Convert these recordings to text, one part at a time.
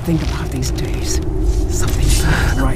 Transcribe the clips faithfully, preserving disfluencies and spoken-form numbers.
think about these days. Something's not right.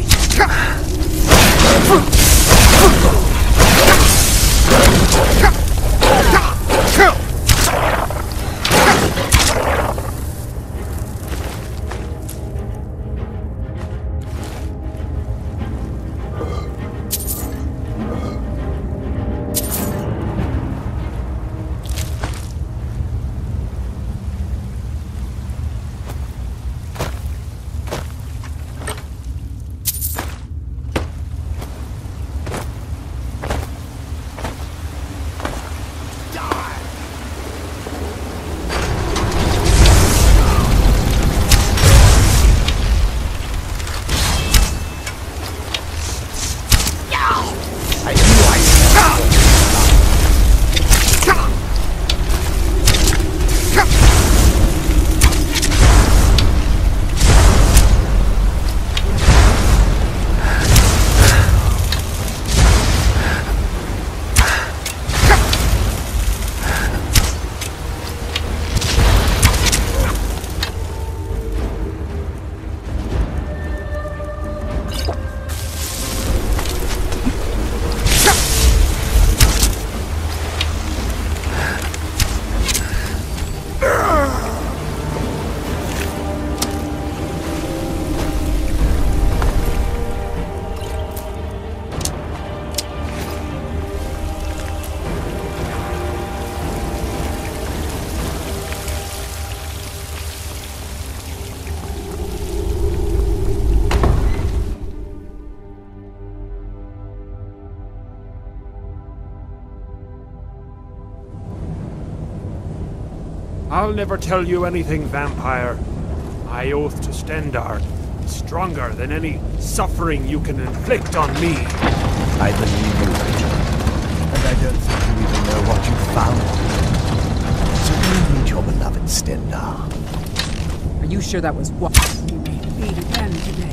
I'll never tell you anything, vampire. I oath to Stendarr, stronger than any suffering you can inflict on me. I believe you, Rachel. And I don't think you even know what you found. So go meet your beloved Stendarr. Are you sure that was what you made me again today?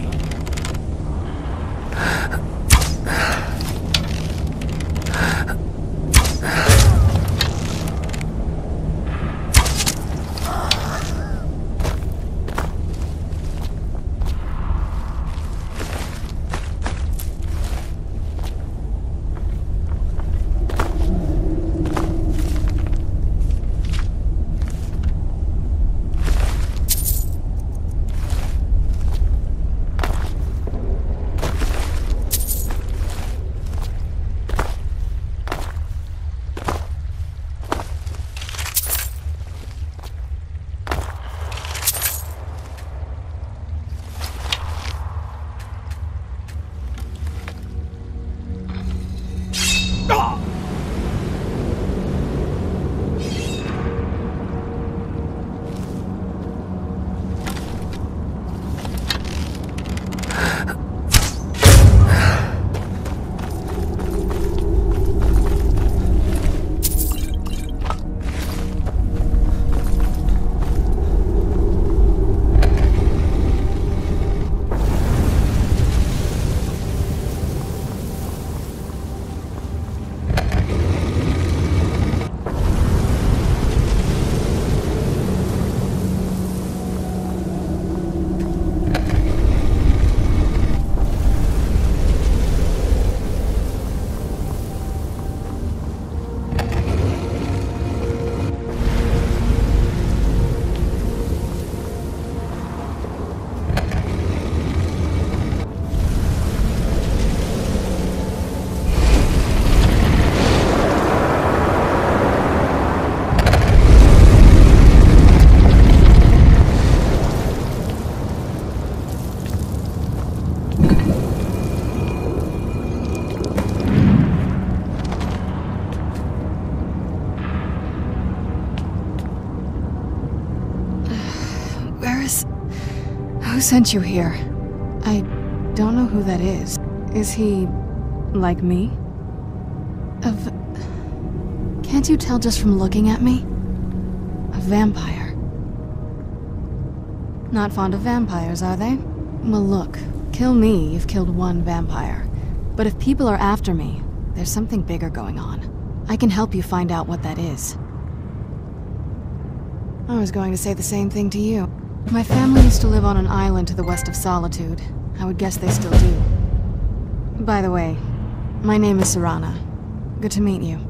Who sent you here? I don't know who that is. Is he... like me? Of... Can't you tell just from looking at me? A vampire. Not fond of vampires, are they? Well, look. Kill me, you've killed one vampire. But if people are after me, there's something bigger going on. I can help you find out what that is. I was going to say the same thing to you. My family used to live on an island to the west of Solitude. I would guess they still do. By the way, my name is Serana. Good to meet you.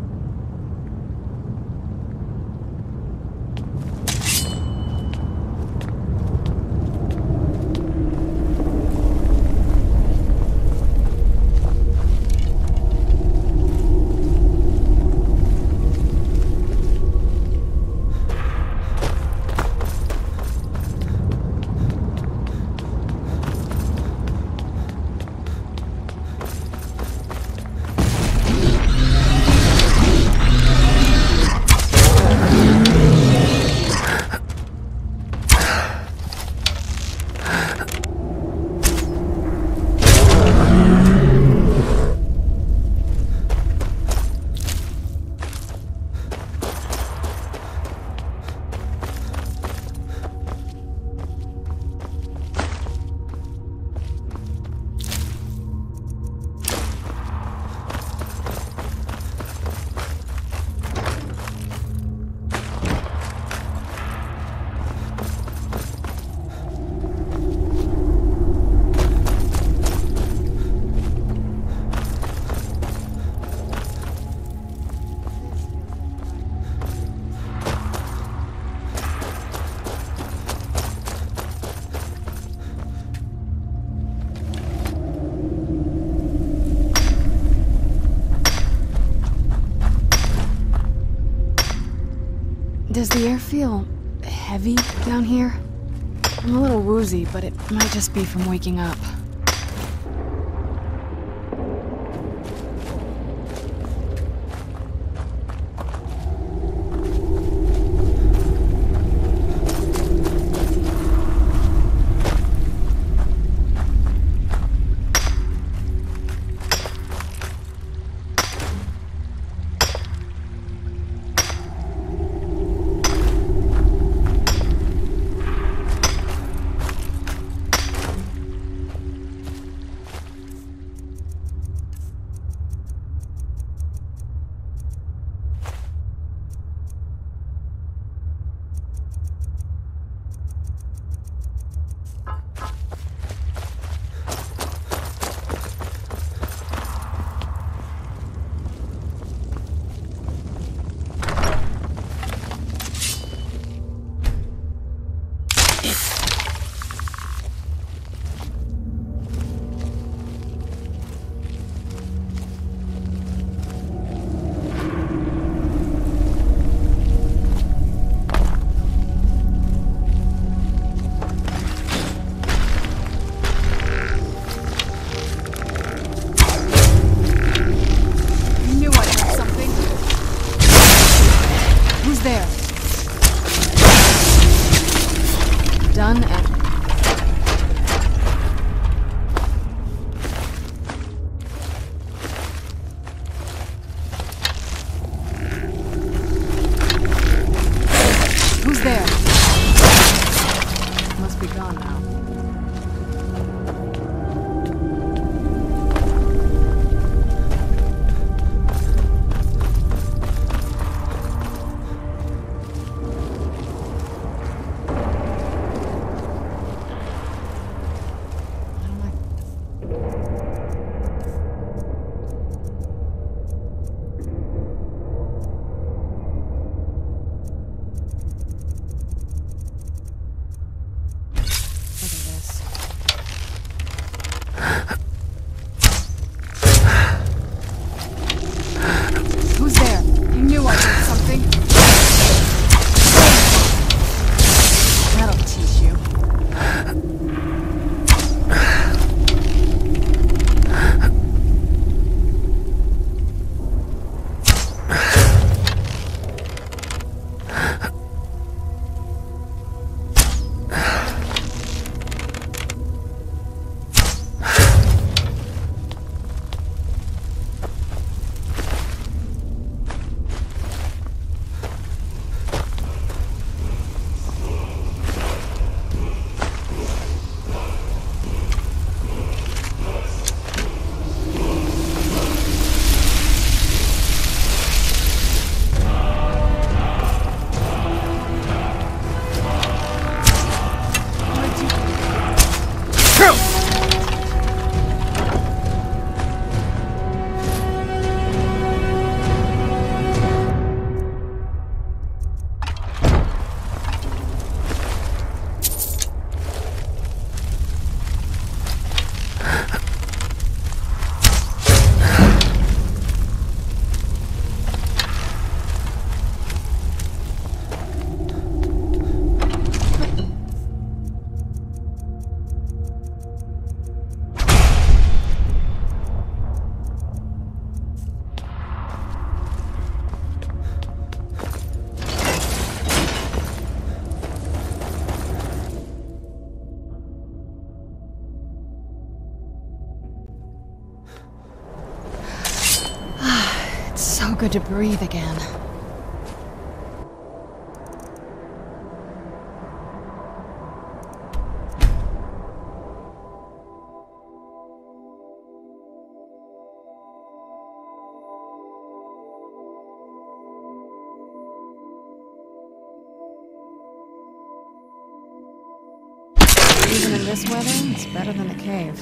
Does the air feel heavy down here? I'm a little woozy, but it might just be from waking up. Done and... Who's there? Must be gone now. good to breathe again. Even in this weather, it's better than the cave.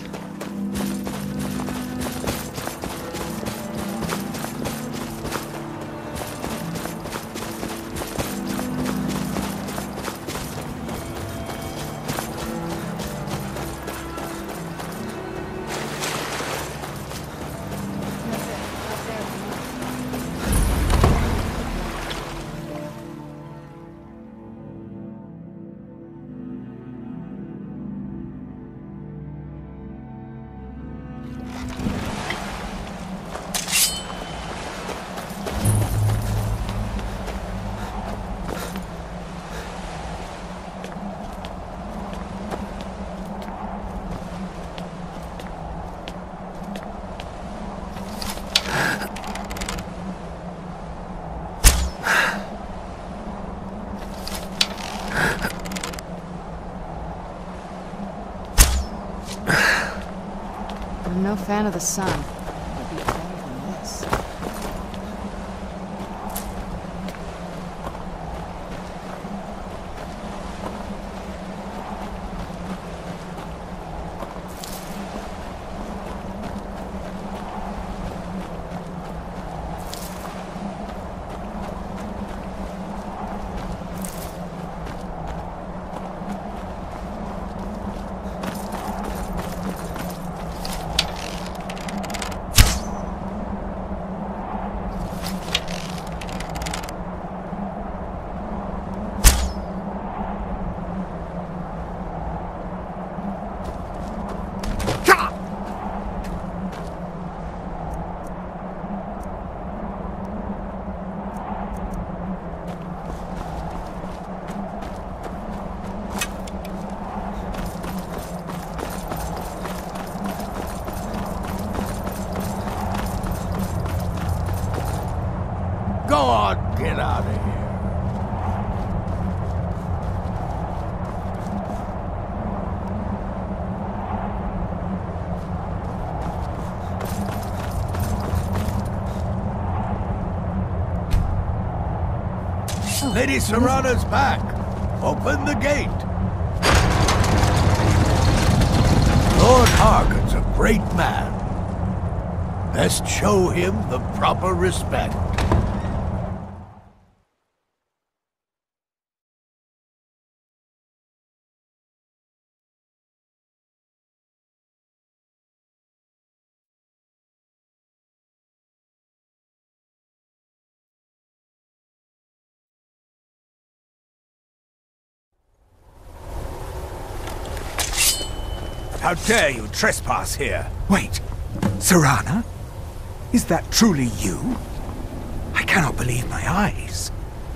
I'm no fan of the sun. It'll be better than this. Go on, get out of here. Oh, Lady Serana's back. Open the gate. Lord Harkon's a great man. Best show him the proper respect. How dare you trespass here? Wait, Serana? Is that truly you? I cannot believe my eyes.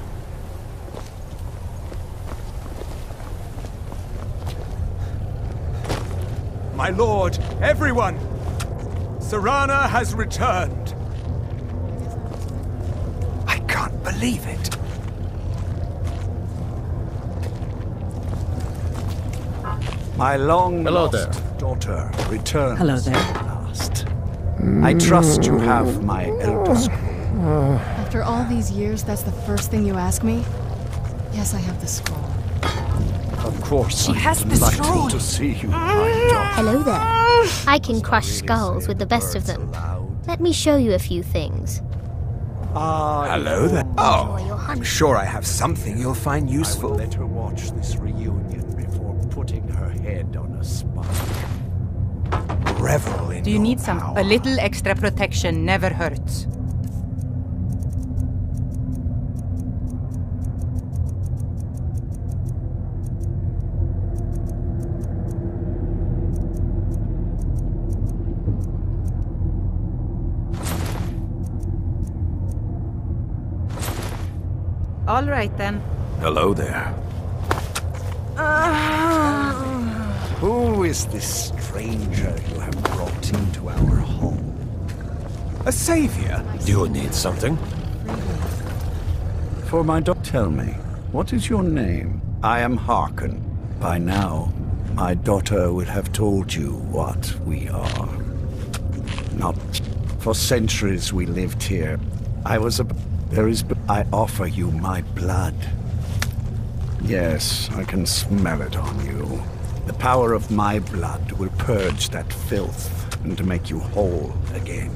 My lord, everyone! Serana has returned. I can't believe it. My long Hello lost there. daughter returns Hello there. at last. I trust you have my Elder Scroll. After all these years, that's the first thing you ask me? Yes, I have the scroll. Of course, She I'm has the delighted scroll. to see you, my daughter. Hello there. I can crush skulls with the best of them. Let me show you a few things. Hello there. Enjoy Oh, your I'm honey. sure I have something you'll find I will useful. let her watch this reunion before putting her head on a spike. Revel in Do you your need some? power. A little extra protection never hurts. All right then. Hello there. Who is this stranger you have brought into our home? A savior? Do you need something? For my daughter, tell me, what is your name? I am Harkon. By now, my daughter will have told you what we are. Not for centuries we lived here. I was a... There is... I offer you my blood. Yes, I can smell it on you. The power of my blood will purge that filth and make you whole again.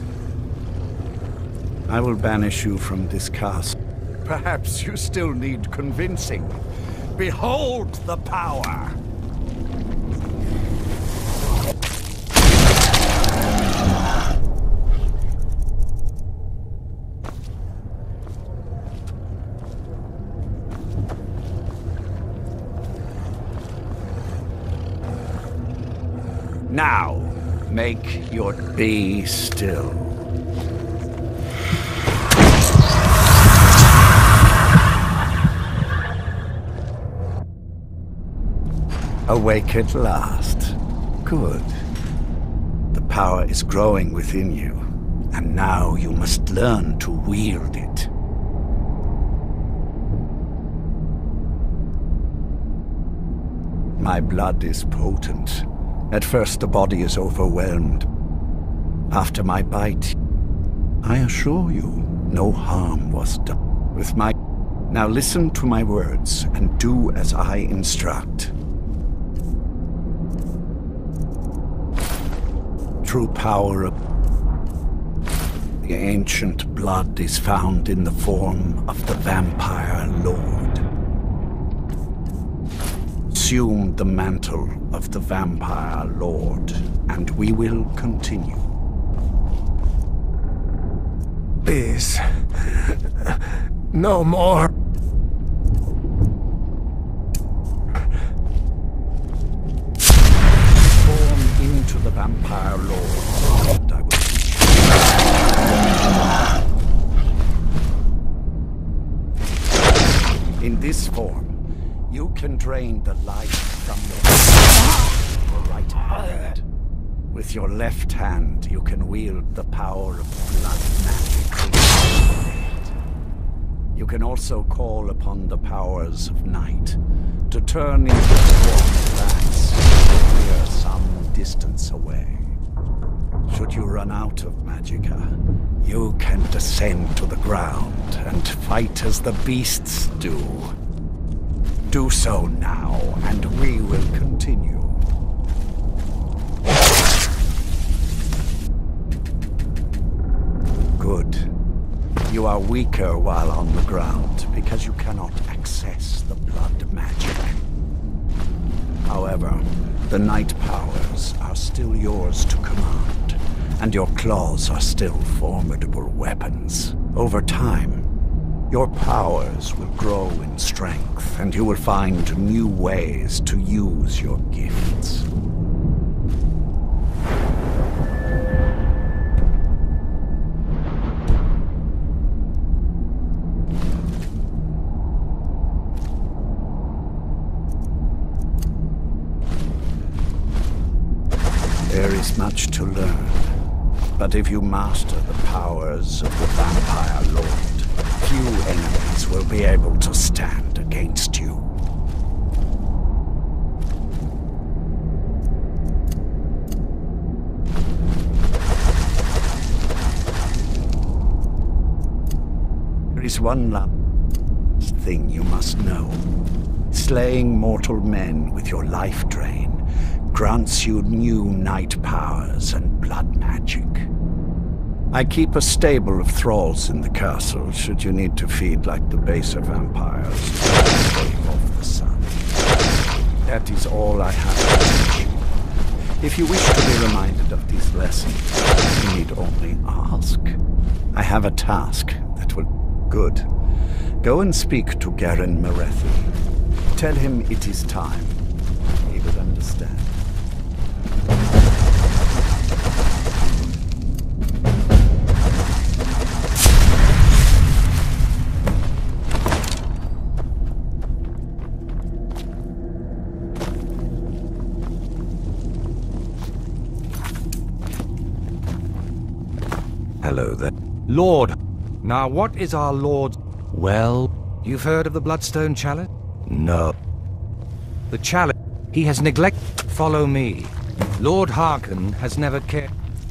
I will banish you from this castle. Perhaps you still need convincing. Behold the power! Now, make your... Be still. Awake at last. Good. The power is growing within you, and now you must learn to wield it. My blood is potent. At first the body is overwhelmed. After my bite, I assure you, no harm was done. With my... Now listen to my words, and do as I instruct. True power of the ancient blood is found in the form of the Vampire Lord. Assume the mantle of the Vampire Lord, and we will continue. Please. No more. Form into the Vampire Lord, and I will teach you. In this form, you can drain the life from your right hand. With your left hand, you can wield the power of blood magic. You can also call upon the powers of night to turn into warm bats that appear some distance away. Should you run out of magicka, you can descend to the ground and fight as the beasts do. Do so now, and we will continue. Good. You are weaker while on the ground, because you cannot access the blood magic. However, the night powers are still yours to command, and your claws are still formidable weapons. Over time, your powers will grow in strength, and you will find new ways to use your gifts. There is much to learn, but if you master the powers of the Vampire Lord, few enemies will be able to stand against you. There is one last thing you must know. Slaying mortal men with your life drain grants you new night powers and blood magic. I keep a stable of thralls in the castle, should you need to feed like the baser vampires to stave off the sun. That is all I have to teach you. If you wish to be reminded of these lessons, you need only ask. I have a task that will... Good. Go and speak to Garin Marethi. Tell him it is time. He will understand. Hello there. Lord. Now what is our Lord's... Well, you've heard of the Bloodstone Chalice? No. The Chalice. He has neglected... Follow me. Lord Harkon has never cared...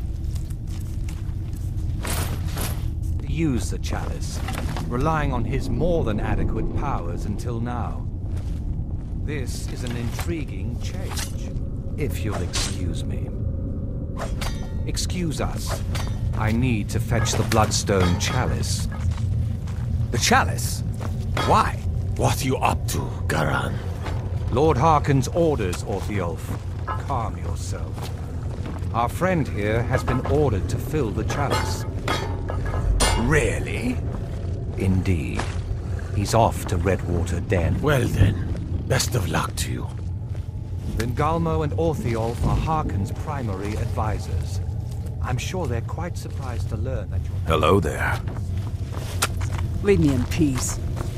to use the Chalice, relying on his more than adequate powers until now. This is an intriguing change, if you'll excuse me. Excuse us. I need to fetch the Bloodstone Chalice. The Chalice? Why? What are you up to, Garan? Lord Harkon's orders, Orthiolf. Calm yourself. Our friend here has been ordered to fill the Chalice. Really? Indeed. He's off to Redwater Den. Well then, best of luck to you. Vingalmo and Orthiolf are Harkon's primary advisors. I'm sure they're quite surprised to learn that you're... Hello there. Leave me in peace.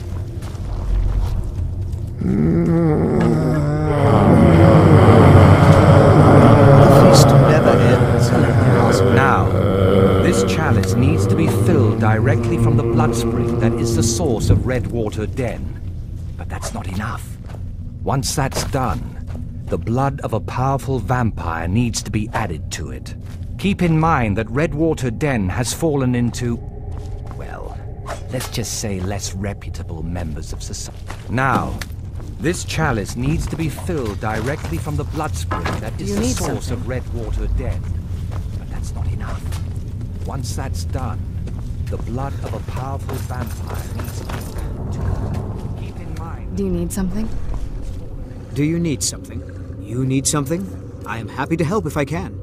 The feast never ends. Now, this chalice needs to be filled directly from the blood spring that is the source of Redwater Den. But that's not enough. Once that's done, the blood of a powerful vampire needs to be added to it. Keep in mind that Redwater Den has fallen into, well, let's just say less reputable members of society. Now, this chalice needs to be filled directly from the blood spring that is You the need source something. of Redwater Den. But that's not enough. Once that's done, the blood of a powerful vampire needs to be added to it. Keep in mind... Do you need something? Do you need something? You need something? I am happy to help if I can.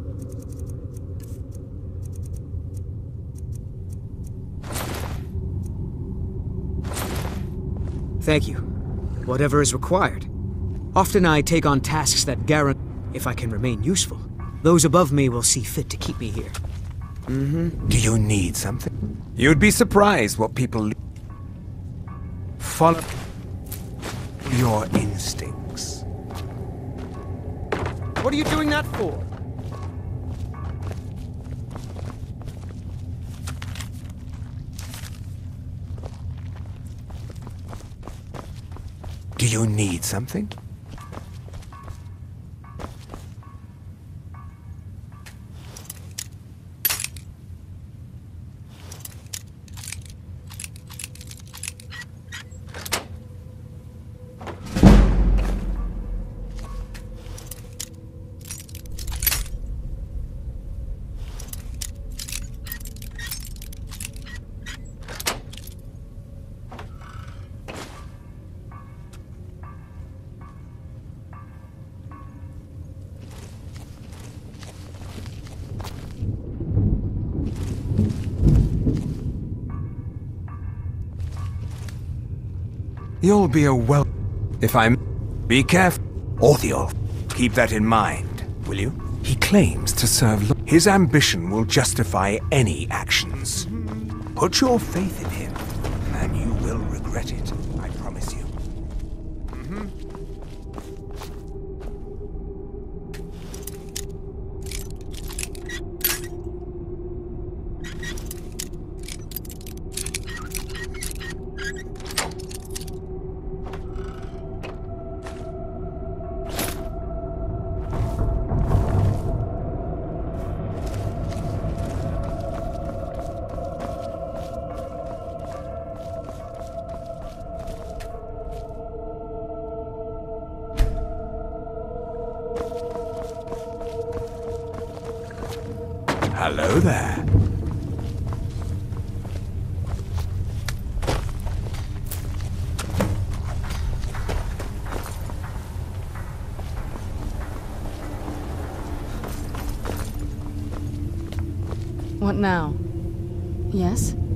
Thank you. Whatever is required. Often I take on tasks that guarantee if I can remain useful. Those above me will see fit to keep me here. Mm-hmm. Do you need something? You'd be surprised what people... Follow your instincts. What are you doing that for? Do you need something? You'll be a well... If I'm... Be careful. Orthiolf, keep that in mind, will you? He claims to serve... lo- His ambition will justify any actions. Put your faith in him, and you will regret it, I promise you. Mm-hmm. Hello there. What now? Yes?